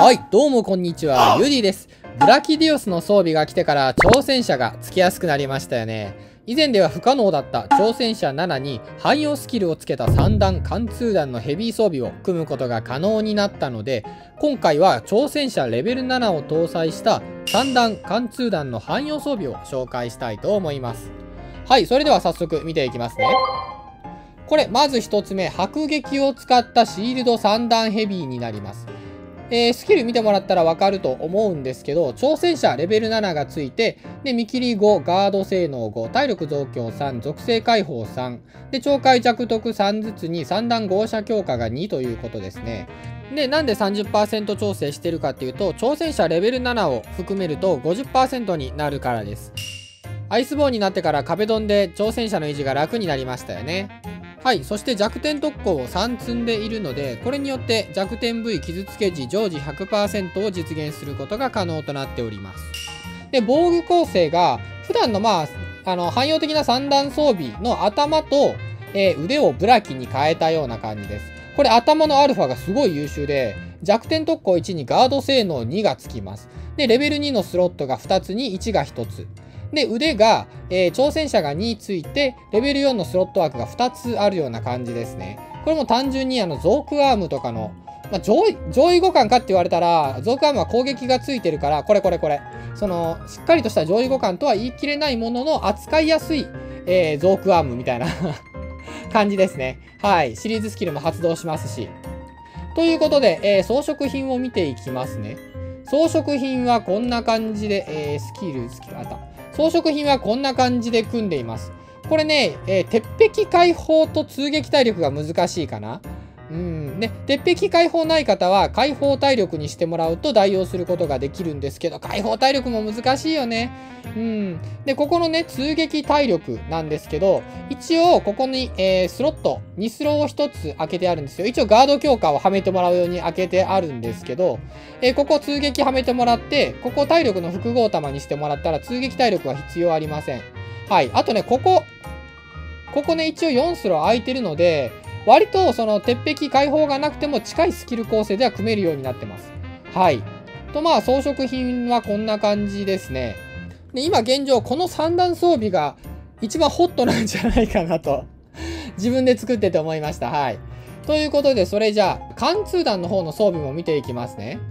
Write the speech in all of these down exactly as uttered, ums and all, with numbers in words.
はい、どうもこんにちは、ユディです。ブラキディオスの装備が来てから挑戦者がつけやすくなりましたよね。以前では不可能だった挑戦者ななに汎用スキルをつけたさん段貫通弾のヘビー装備を組むことが可能になったので、今回は挑戦者レベルななを搭載したさん段貫通弾の汎用装備を紹介したいと思います。はい、それでは早速見ていきますね。これ、まずひとつめ、迫撃を使ったシールドさん段ヘビーになります。えー、スキル見てもらったらわかると思うんですけど、挑戦者レベルなながついて、で、見切りご、ガード性能ご、体力増強さん、属性解放さん、で、懲戒弱得さんずつにさん段合射強化がにということですね。で、なんで さんじゅっパーセント 調整してるかっていうと、挑戦者レベルななを含めると ごじゅっパーセント になるからです。アイスボーンになってから壁ドンで挑戦者の維持が楽になりましたよね。はい。そして弱点特攻をさん積んでいるので、これによって弱点部位傷つけ時常時 ひゃくパーセント を実現することが可能となっております。で、防具構成が、普段のまあ、あの、汎用的なさん段装備の頭と、えー、腕をブラキに変えたような感じです。これ頭のアルファがすごい優秀で、弱点特攻いちにガード性能にがつきます。で、レベルにのスロットがふたつにいちがひとつ。で、腕が、えー、挑戦者がについて、レベルよんのスロット枠がふたつあるような感じですね。これも単純にあの、ゾークアームとかの、まあ、上位、上位互換かって言われたら、ゾークアームは攻撃がついてるから、これこれこれ。その、しっかりとした上位互換とは言い切れないものの、扱いやすい、えー、ゾークアームみたいな感じですね。はい。シリーズスキルも発動しますし。ということで、えー、装飾品を見ていきますね。装飾品はこんな感じで、えー、スキル、スキル、あった。装飾品はこんな感じで組んでいます。これね、えー、鉄壁解放と通撃体力が難しいかな。うん。で、鉄壁解放ない方は解放体力にしてもらうと代用することができるんですけど、解放体力も難しいよね。うん。で、ここのね、通撃体力なんですけど、一応ここに、えー、スロット、にスローをひとつ開けてあるんですよ。一応ガード強化をはめてもらうように開けてあるんですけど、えー、ここ通撃はめてもらって、ここ体力の複合玉にしてもらったら通撃体力は必要ありません。はい。あとね、ここ、ここね、一応よんスロー空いてるので、割とその鉄壁解放がなくても近いスキル構成では組めるようになってます。はい。とまあ装飾品はこんな感じですね。で、今現状このさん段装備が一番ホットなんじゃないかなと自分で作ってて思いました。はい。ということでそれじゃあ貫通弾の方の装備も見ていきますね。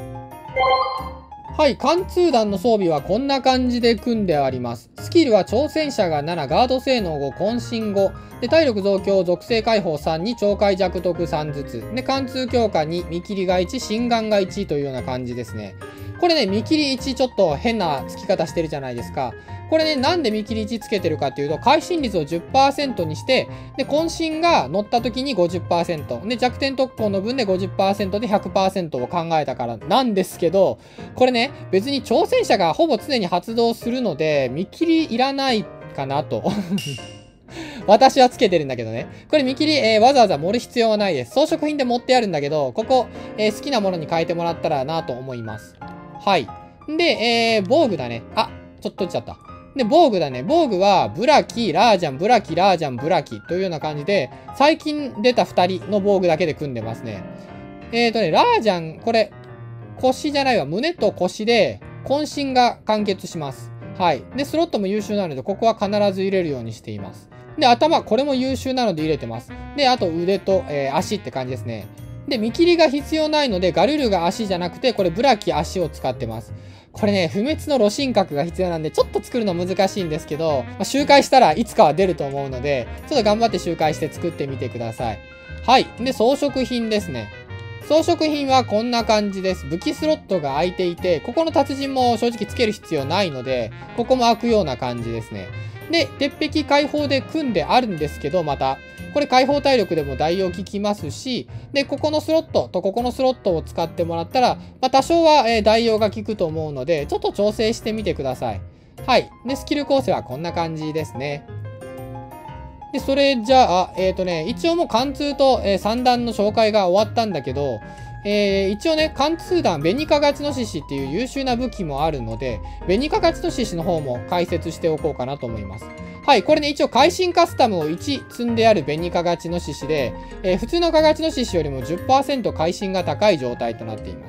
はい、貫通弾の装備はこんな感じで組んであります。スキルは挑戦者がなな、ガード性能ご、渾身ご、で体力増強、属性解放さんに懲戒弱得さんずつ、で貫通強化に、見切りがいち、心眼がいちというような感じですね。これね、見切りいちちょっと変な付き方してるじゃないですか。これね、なんで見切りいちつけてるかっていうと、会心率を じゅっパーセント にして、で、渾身が乗った時に ごじゅっパーセント、で、弱点特攻の分で ごじゅっパーセント で ひゃくパーセント を考えたからなんですけど、これね、別に挑戦者がほぼ常に発動するので、見切りいらないかなと。私はつけてるんだけどね。これ見切り、えー、わざわざ盛る必要はないです。装飾品で持ってあるんだけど、ここ、えー、好きなものに変えてもらったらなと思います。はい。で、えー、防具だね。あ、ちょっと落ちちゃった。で、防具だね。防具は、ブラキ、ラージャン、ブラキ、ラージャン、ブラキというような感じで、最近出たふたりの防具だけで組んでますね。えーとね、ラージャン、これ、腰じゃないわ。胸と腰で、渾身が完結します。はい。で、スロットも優秀なので、ここは必ず入れるようにしています。で、頭、これも優秀なので入れてます。で、あと腕と、えー、足って感じですね。で、見切りが必要ないので、ガルルが足じゃなくて、これブラキ足を使ってます。これね、不滅の露心核が必要なんで、ちょっと作るの難しいんですけど、まあ、周回したらいつかは出ると思うので、ちょっと頑張って周回して作ってみてください。はい。で、装飾品ですね。装飾品はこんな感じです。武器スロットが空いていて、ここの達人も正直つける必要ないので、ここも開くような感じですね。で、鉄壁解放で組んであるんですけど、また、これ解放体力でも代用効きますし、で、ここのスロットとここのスロットを使ってもらったら、まあ、多少は、えー、代用が効くと思うので、ちょっと調整してみてください。はい。で、スキル構成はこんな感じですね。で、それじゃあ、えっとね、一応もう貫通と、えー、さん段の紹介が終わったんだけど、えー、一応ね、貫通弾、紅かがちの獅子っていう優秀な武器もあるので、紅かがちの獅子の方も解説しておこうかなと思います。はい、これね、一応会心カスタムをいち積んである紅かがちの獅子で、えー、普通のかがちの獅子よりも じゅっパーセント 会心が高い状態となっています。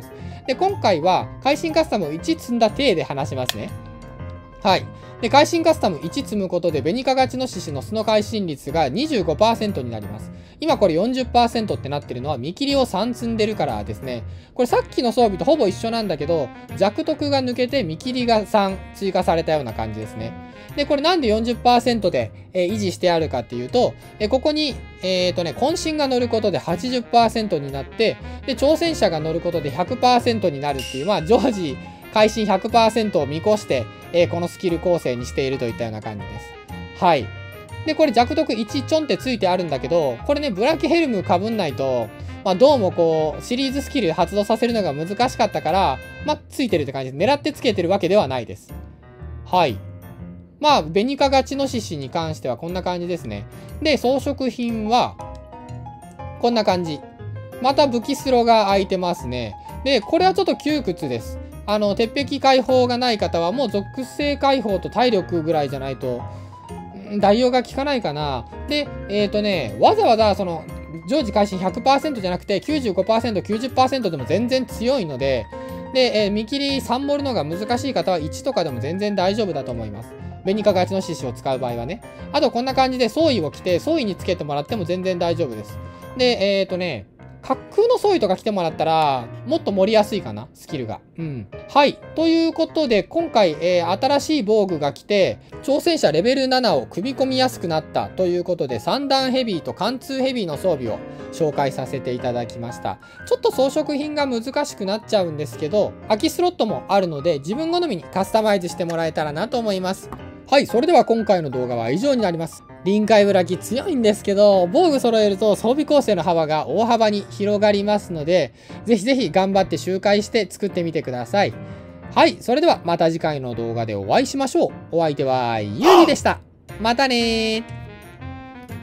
で、今回は、会心カスタムいち積んだ体で話しますね。はい。で、会心カスタムいち積むことで、ベニカガチノシシの素の会心率が にじゅうごパーセント になります。今これ よんじゅっパーセント ってなってるのは、見切りをさん積んでるからですね。これさっきの装備とほぼ一緒なんだけど、弱徳が抜けて見切りがさん追加されたような感じですね。で、これなんで よんじゅっパーセント で、えー、維持してあるかっていうと、えー、ここに、えっとね、渾身が乗ることで はちじゅっパーセント になって、で、挑戦者が乗ることで ひゃくパーセント になるっていう、まあ、常時、会心 ひゃくパーセント を見越して、えー、このスキル構成にしているといったような感じです。はい。で、これ弱徳いちちょんってついてあるんだけど、これね、ブラキヘルム被んないと、まあ、どうもこう、シリーズスキル発動させるのが難しかったから、まあ、ついてるって感じです。狙ってつけてるわけではないです。はい。まあ、ベニカガチノシシに関してはこんな感じですね。で、装飾品は、こんな感じ。また武器スロが空いてますね。で、これはちょっと窮屈です。あの、鉄壁解放がない方はもう属性解放と体力ぐらいじゃないと、代用が効かないかな。で、えっとね、わざわざその、常時会心 ひゃくパーセント じゃなくて きゅうじゅうごパーセント、きゅうじゅっパーセント でも全然強いので、で、えー、見切りさん盛るのが難しい方はいちとかでも全然大丈夫だと思います。ベニカガチノシシを使う場合はね。あとこんな感じで装備を着て、装備につけてもらっても全然大丈夫です。で、えっとね、滑空の装備とか着てもらったら、もっと盛りやすいかな、スキルが。うん。はい。ということで、今回、えー、新しい防具が来て、挑戦者レベルななを組み込みやすくなったということで、さん段ヘビーと貫通ヘビーの装備を紹介させていただきました。ちょっと装飾品が難しくなっちゃうんですけど、空きスロットもあるので、自分好みにカスタマイズしてもらえたらなと思います。はい。それでは今回の動画は以上になります。臨界ブラキ強いんですけど、防具揃えると装備構成の幅が大幅に広がりますので、ぜひぜひ頑張って周回して作ってみてください。はい、それではまた次回の動画でお会いしましょう。お相手はゆうりでした。またねー。